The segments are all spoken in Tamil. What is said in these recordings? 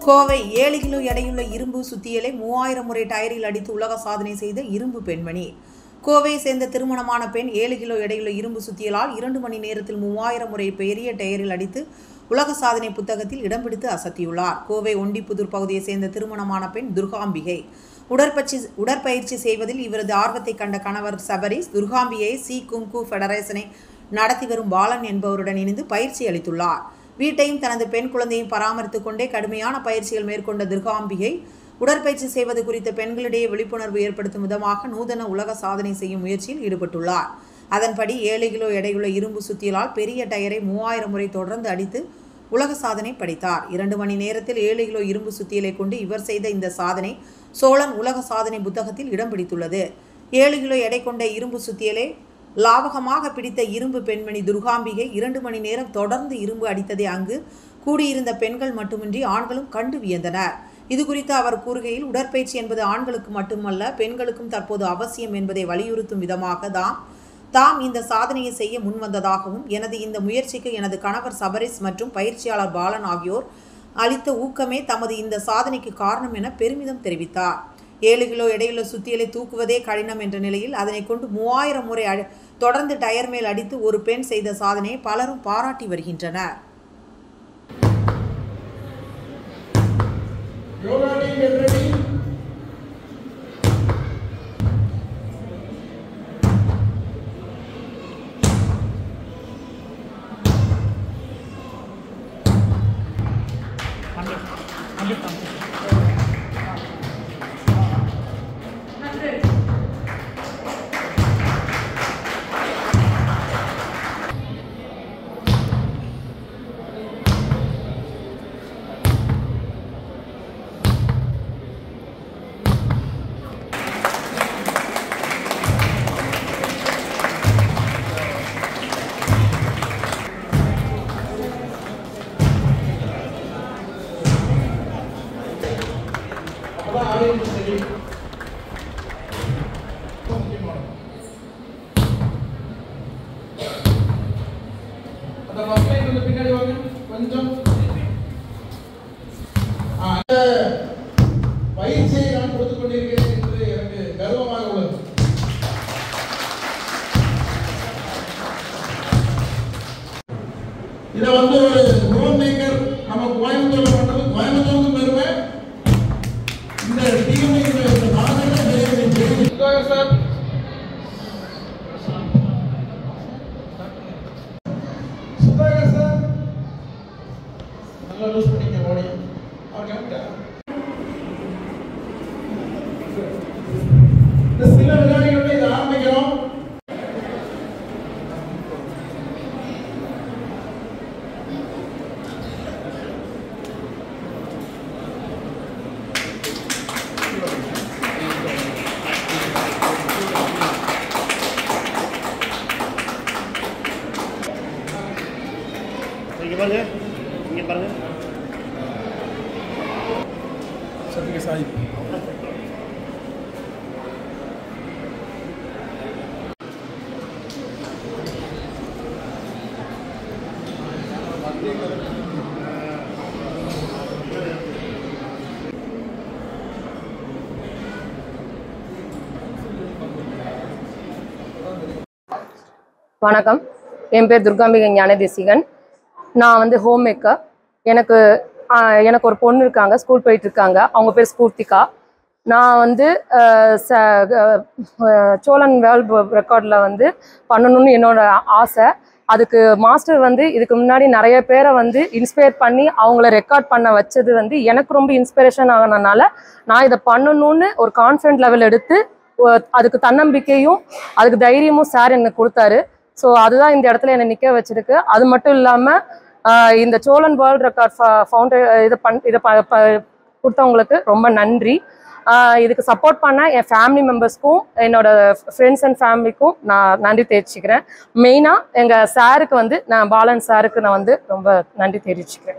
கோவை 7 கிலோ எடையுள்ள இரும்பு சுத்தியலை 3000 முறை டயரில் அடித்து உலக சாதனை செய்த இரும்பு பெண்மணி. கோவையை சேர்ந்த திருமணமான பெண் 7 கிலோ எடையுள்ள இரும்பு சுத்தியலால் 2 மணி நேரத்தில் 3000 முறை பெரிய டயரில் அடித்து உலக சாதனை புத்தகத்தில் இடம் பிடித்து அசத்தியுள்ளார். கோவை ஒண்டிப்புதூர் பகுதியை சேர்ந்த திருமணமான பெண் துர்காம்பிகை. உடற்பயிற்சி செய்வதில் இவரது ஆர்வத்தை கண்ட கணவர் சபரிஸ் துர்காம்பியை சி குங்கு ஃபெடரேஷனை நடத்தி வரும் பாலன் என்பவருடன் இணைந்து பயிற்சி அளித்துள்ளார். வீட்டையும் தனது பெண் குழந்தையும் பராமரித்துக் கொண்டே கடுமையான பயிற்சிகள் மேற்கொண்ட துர்காம்பிகை உடற்பயிற்சி செய்வது குறித்த பெண்களிடையே விழிப்புணர்வு ஏற்படுத்தும் விதமாக நூதன உலக சாதனை செய்யும் முயற்சியில் ஈடுபட்டுள்ளார். அதன்படி 7 கிலோ எடையுள்ள இரும்பு சுத்தியலால் பெரிய டயரை 3000 முறை தொடர்ந்து அடித்து உலக சாதனை படைத்தார். 2 மணி நேரத்தில் 7 கிலோ இரும்பு சுத்தியலை கொண்டு இவர் செய்த இந்த சாதனை சோழன் உலக சாதனை புத்தகத்தில் இடம் பிடித்துள்ளது. 7 கிலோ எடை கொண்ட இரும்பு சுத்தியலை லாவகமாக பிடித்த இரும்பு பெண்மணி துர்காம்பிகை 2 மணி நேரம் தொடர்ந்து இரும்பு அடித்ததை அங்கு கூடியிருந்த பெண்கள் மட்டுமின்றி ஆண்களும் கண்டு வியந்தனர். இது குறித்து அவர் கூறுகையில், உடற்பயிற்சி என்பது ஆண்களுக்கு மட்டுமல்ல பெண்களுக்கும் தற்போது அவசியம் என்பதை வலியுறுத்தும் விதமாக தாம் இந்த சாதனையை செய்ய முன்வந்ததாகவும், எனது இந்த முயற்சிக்கு எனது கணவர் சபரிஸ் மற்றும் பயிற்சியாளர் பாலன் ஆகியோர் அளித்த ஊக்கமே தமது இந்த சாதனைக்கு காரணம் என பெருமிதம் தெரிவித்தார். 7 கிலோ எடையுள்ள சுத்தியலை தூக்குவதே கடினம் என்ற நிலையில் அதனை கொண்டு 3000 முறை தொடர்ந்து டயர் மேல் அடித்து ஒரு பெண் செய்த சாதனையை பலரும் பாராட்டி வருகின்றனர். பயிற்சியை நான் கொடுத்துக் கொண்டிருக்கிறேன் என்று எனக்கு கர்வமாக உள்ளது. இதை ஒரு ஹோம் மேக்கர் நம்ம கோயம்புத்தூர்ல பண்றது கோயம்புத்தூருக்கு பெருமை. இந்த டீம் இந்த நாளைக்கு சார் சுதாகர் சார் நல்லா லூஸ் பண்ணிக்க பாடி. சில வினாடிகளில் இதை ஆரம்பிக்கிறோம். இங்கே பாருங்க சத்திய சாய். வணக்கம், என் பேர் துர்காம்பிகை ஞானதேசிகன். நான் ஹோம் மேக்கர். எனக்கு ஒரு பொண்ணு இருக்காங்க, ஸ்கூல் போயிட்டு இருக்காங்க. அவங்க பேர் ஸ்பூர்த்திகா. நான் சோழன் வேர்ல்ட் ரெக்கார்டில் பண்ணணும்னு என்னோட ஆசை. அதுக்கு மாஸ்டர் இதுக்கு முன்னாடி நிறைய பேரை இன்ஸ்பயர் பண்ணி அவங்கள ரெக்கார்ட் பண்ண வச்சது எனக்கு ரொம்ப இன்ஸ்பிரேஷன் ஆனதுனால நான் இதை பண்ணணும்னு ஒரு கான்ஃபிடென்ட் லெவல் எடுத்து அதுக்கு தன்னம்பிக்கையும் அதுக்கு தைரியமும் சார் எனக்கு கொடுத்தாரு. ஸோ அதுதான் இந்த இடத்துல என்னை நிற்க வச்சிருக்கு. அது மட்டும் இல்லாமல் இந்த சோழன் வேர்ல்ட் ரெக்கார்ட் இதை கொடுத்தவங்களுக்கு ரொம்ப நன்றி. இதுக்கு சப்போர்ட் பண்ண என் ஃபேமிலி மெம்பர்ஸ்க்கும் என்னோட ஃப்ரெண்ட்ஸ் அண்ட் ஃபேமிலிக்கும் நான் நன்றி தெரிவிச்சுக்கிறேன். மெயினாக எங்கள் சாருக்கு நான் பாலன் சாருக்கு நான் ரொம்ப நன்றி தெரிவிச்சுக்கிறேன்.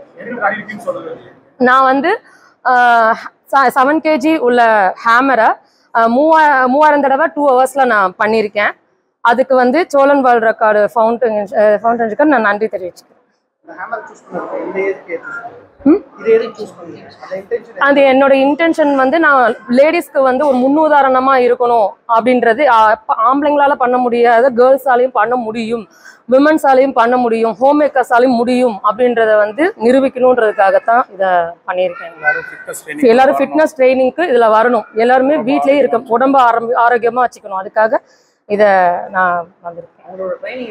நான் 7 kg உள்ள ஹேமரை 3000 தடவை 2 hours நான் பண்ணியிருக்கேன். அதுக்கு சோழன் வேர்ல்ட் ரெக்கார்டு ஃபவுண்டேஷனுக்கு நான் நன்றி தெரிவிச்சுக்கிறேன். அது என்னோட இன்டென்ஷன் வந்து நான் லேடிஸ்க்கு வந்து ஒரு முன்னுதாரணமா இருக்கணும் அப்படின்றது. ஆம்பளைங்களால பண்ண முடியாத கேர்ள்ஸாலையும் பண்ண முடியும், விமன்ஸாலையும் பண்ண முடியும், ஹோம் மேக்கர்ஸாலையும் முடியும் அப்படின்றத வந்து நிரூபிக்கணுன்றதுக்காகத்தான் இதை பண்ணியிருக்கேன். எல்லாரும் ஃபிட்னஸ் ட்ரைனிங்க்கு இதுல வரணும், எல்லாருமே வீட்லயே இருக்க உடம்ப ஆரோக்கியமா வச்சுக்கணும், அதுக்காக இதை நான் வந்திருக்கேன்.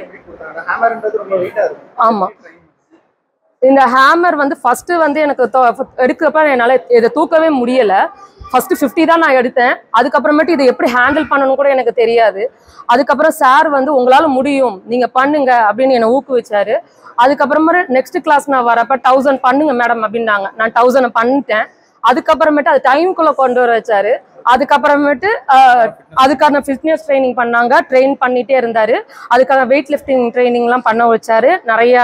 ஆமா, இந்த ஹேமர் வந்து ஃபர்ஸ்ட் வந்து எனக்கு எடுக்கிறப்ப என்னால் இதை தூக்கவே முடியலை. ஃபர்ஸ்ட் 50 தான் நான் எடுத்தேன். அதுக்கப்புறமேட்டு இதை எப்படி ஹேண்டில் பண்ணணும் கூட எனக்கு தெரியாது. அதுக்கப்புறம் சார் வந்து உங்களால் முடியும், நீங்கள் பண்ணுங்க அப்படின்னு என்னை ஊக்குவிச்சாரு. அதுக்கப்புறமா நெக்ஸ்ட் கிளாஸ் நான் வரப்ப 1000 பண்ணுங்க மேடம் அப்படின்னாங்க. நான் 1000 பண்ணிட்டேன். அதுக்கப்புறமேட்டு அது டைமுக்குள்ளே கொண்டு வர வச்சாரு. அதுக்கப்புறமேட்டு அதுக்கான ஃபிட்னஸ் ட்ரைனிங் பண்ணாங்க, ட்ரெயின் பண்ணிட்டே இருந்தாரு. அதுக்கான வெயிட் லிஃப்டிங் ட்ரைனிங்லாம் பண்ண வச்சாரு. நிறைய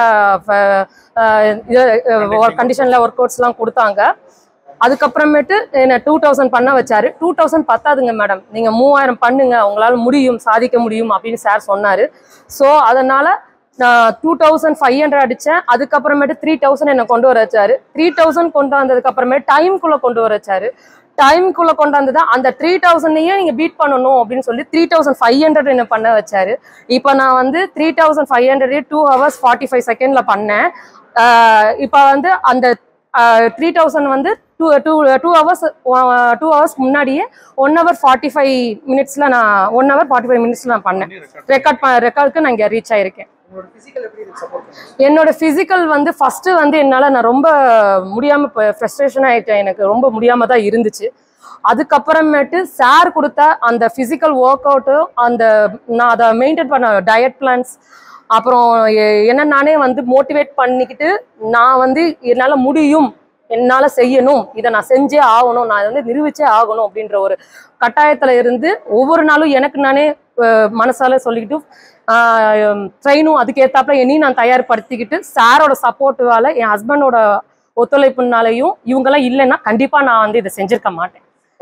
கண்டிஷன்ல ஒர்க் அவுட்ஸ்லாம் கொடுத்தாங்க. அதுக்கப்புறமேட்டு என்ன 2000 பண்ண வச்சாரு. 2000 பத்தாதுங்க மேடம், நீங்க 3000 பண்ணுங்க, உங்களால முடியும், சாதிக்க முடியும் அப்படின்னு சார் சொன்னாரு. ஸோ அதனால நான் 2500 அடித்தேன். அதுக்கப்புறமேட்டு 3000 என்னை கொண்டு வர வச்சாரு. 3000 கொண்டு வந்ததுக்கு அப்புறமே டைமுக்குள்ளே கொண்டு வர வச்சாரு. டைமுக்குள்ளே கொண்டாந்து தான் அந்த 3000ஐயே நீங்கள் பீட் பண்ணணும் அப்படின்னு சொல்லி 3500 என்ன பண்ண வச்சாரு. இப்போ நான் வந்து 3500 2 hours 45 seconds பண்ணேன். இப்போ வந்து அந்த 3000 வந்து 2 hours முன்னாடியே 1 hour 45 minutesல நான் 1 hour 45 minutesல நான் பண்ணேன். ரெக்கார்டுக்கு நான் இங்கே ரீச் ஆயிருக்கேன். என்னோட பிசிக்கல் வந்து ஃபர்ஸ்ட் வந்து என்னால் நான் ரொம்ப முடியாமல் ஃப்ரஸ்ட்ரேஷன் ஆகிட்டேன். எனக்கு ரொம்ப முடியாமல் தான் இருந்துச்சு. அதுக்கப்புறமேட்டு சார் கொடுத்த அந்த ஃபிசிக்கல் ஒர்க் அவுட்டு, அந்த நான் அதை மெயின்டைன் பண்ண டயட் பிளான்ஸ், அப்புறம் என்ன நானே வந்து மோட்டிவேட் பண்ணிக்கிட்டு நான் வந்து என்னால் முடியும், என்னால் செய்யணும், இதை நான் செஞ்சே ஆகணும், நான் வந்து நிரூபிச்சே ஆகணும் அப்படின்ற ஒரு கட்டாயத்தில் இருந்து ஒவ்வொரு நாளும் எனக்கு நானே மனசால சொல்லிக்கிட்டு ட்ரெயினும் அதுக்கேற்றாப்புல என்னையும் நான் தயார்படுத்திக்கிட்டு சாரோட சப்போர்ட்டுவால, என் ஹஸ்பண்டோட ஒத்துழைப்புனாலையும் இவங்கெல்லாம் இல்லைன்னா கண்டிப்பாக நான் வந்து இதை செஞ்சிருக்க மாட்டேன்.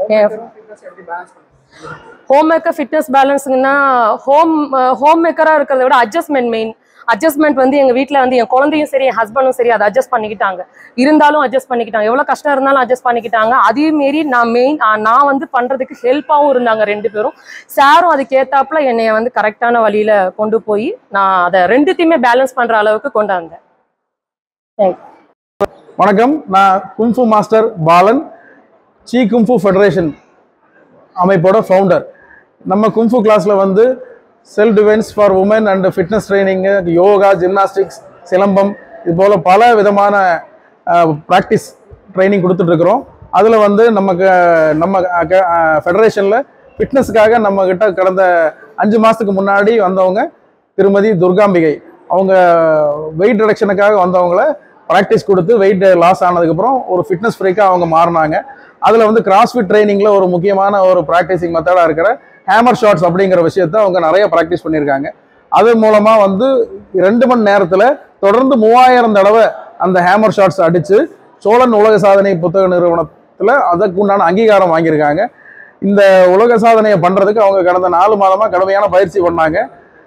ஹோம் மேக்கர் ஃபிட்னஸ் பேலன்ஸுங்கன்னா ஹோம் மேக்கராக இருக்கிறத விட அட்ஜஸ்ட்மெண்ட் மெயின். அட்ஜஸ்ட்மெண்ட் வந்து எங்கள் வீட்டில் வந்து என் குழந்தையும் சரி என் ஹஸ்பண்டும் சரி அதை அட்ஜஸ்ட் பண்ணிக்கிட்டாங்க. இருந்தாலும் அட்ஜஸ்ட் பண்ணிக்கிட்டாங்க, எவ்வளோ கஷ்டம் இருந்தாலும் அட்ஜஸ்ட் பண்ணிக்கிட்டாங்க. அதே மாரி நான் வந்து பண்ணுறதுக்கு ஹெல்ப்பாகவும் இருந்தாங்க 2 பேரும். சாரும் அதுக்கேற்றாப்புல என்னை வந்து கரெக்டான வழியில் கொண்டு போய் நான் அதை 2த்தையுமே பேலன்ஸ் பண்ணுற அளவுக்கு கொண்டு வந்தேன். தேங்க்யூ. வணக்கம், நான் kung fu master Balan, C kung fu federation அமைப்போட ஃபவுண்டர். நம்ம கும்ஃபு கிளாஸில் வந்து self defence for woman and fitness training, யோகா, ஜிம்னாஸ்டிக்ஸ், சிலம்பம், இது போல் பல விதமான ப்ராக்டிஸ் ட்ரைனிங் கொடுத்துட்ருக்குறோம். அதில் வந்து நம்ம ஃபெடரேஷனில் ஃபிட்னஸுக்காக நம்மக்கிட்ட கடந்த 5 மாதத்துக்கு முன்னாடி வந்தவங்க திருமதி துர்காம்பிகை. அவங்க வெயிட் ரிடக்ஷனுக்காக வந்தவங்கள ப்ராக்டிஸ் கொடுத்து வெயிட் லாஸ் ஆனதுக்கப்புறம் ஒரு ஃபிட்னஸ் ஃப்ரீக்காக அவங்க மாறினாங்க. அதில் வந்து கிராஸ்ஃபிட் ட்ரைனிங்கில் ஒரு முக்கியமான ஒரு ப்ராக்டிஸிங் மெத்தடாக இருக்கிற ஹேமர் ஷாட்ஸ் அப்படிங்கிற விஷயத்த அவங்க நிறைய ப்ராக்டிஸ் பண்ணியிருக்காங்க. அது மூலமாக வந்து 2 மணி நேரத்தில் தொடர்ந்து 3000 தடவை அந்த ஹேமர் ஷாட்ஸ் அடித்து சோழன் உலக சாதனை புத்தக நிறுவனத்தில் அதற்கு உண்டான அங்கீகாரம் வாங்கியிருக்காங்க. இந்த உலக சாதனையை பண்ணுறதுக்கு அவங்க கடந்த 4 மாதமாக கடுமையான பயிற்சி பண்ணாங்க.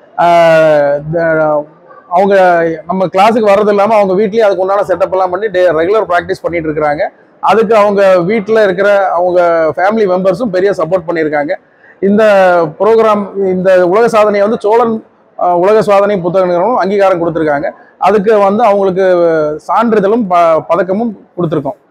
அவங்க நம்ம கிளாஸுக்கு வர்றது இல்லாமல் அவங்க வீட்லேயே அதுக்கு உண்டான செட்டப் எல்லாம் பண்ணி ரெகுலர் ப்ராக்டிஸ் பண்ணிட்டு இருக்கிறாங்க. அதுக்கு அவங்க வீட்டில் இருக்கிற அவங்க ஃபேமிலி மெம்பர்ஸும் பெரிய சப்போர்ட் பண்ணியிருக்காங்க. இந்த ப்ரோக்ராம், இந்த உலக சாதனையை வந்து சோழன் உலக சாதனை புத்தக நிறுவனம் அங்கீகாரம் கொடுத்துருக்காங்க. அதுக்கு வந்து அவங்களுக்கு சான்றிதழும் பதக்கமும் கொடுத்துருக்கோம்.